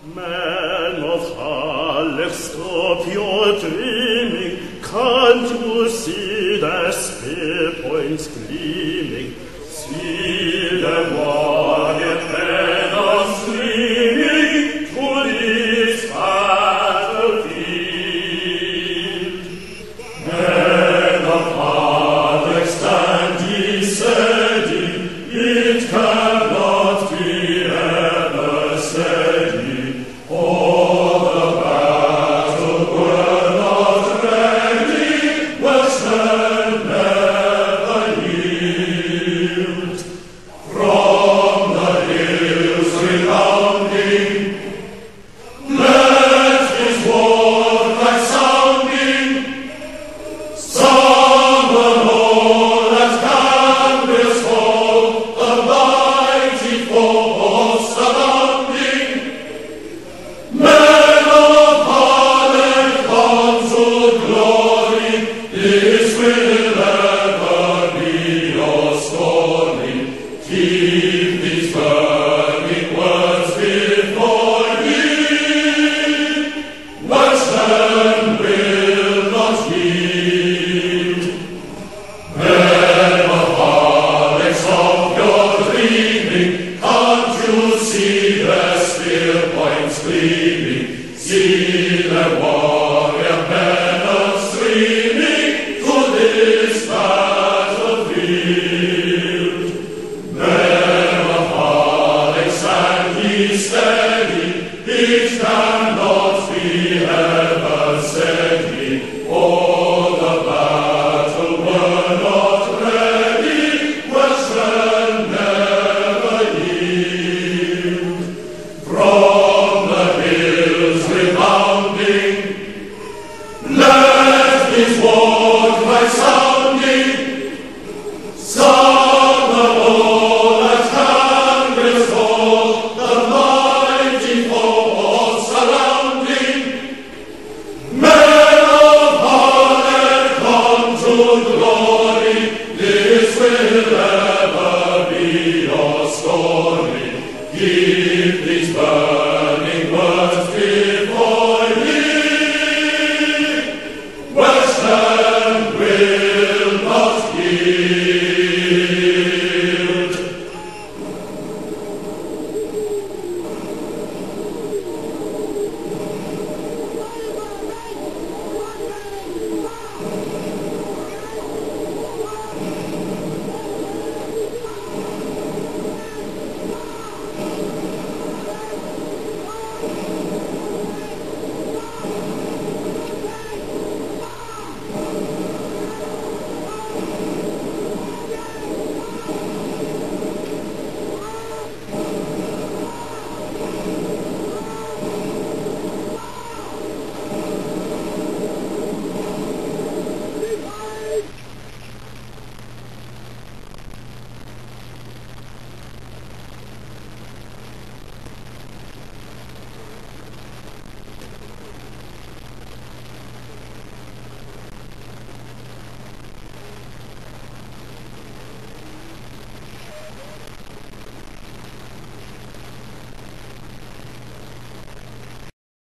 Man of Alex, stop your dreaming. Can't you see the spear points gleaming? See the warrior banners streaming to this battlefield. Men of Alex, stand descending. It cannot be ever steady. For the battle were not ready, Western never yield. From the hills resounding, let his war cry sounding. Summon all that canvas fall, the mighty foes surrounding. Men of Harlem, come to glory, this will ever be your story. Keep these burning words before ye. Western will not yield. Men of Alex, of your dreaming, can't you see the spear points gleaming? See the warrior banners streaming to this battlefield. Men of Alex, stand ye steady, it cannot be ever steady. For the battle were not ready, Western never yield. From the hills rebounding, let his war cry sounding. Summon all that canvas fall, the mighty foes surrounding. Men of Harlem, come to glory, this will ever be your story. Keep these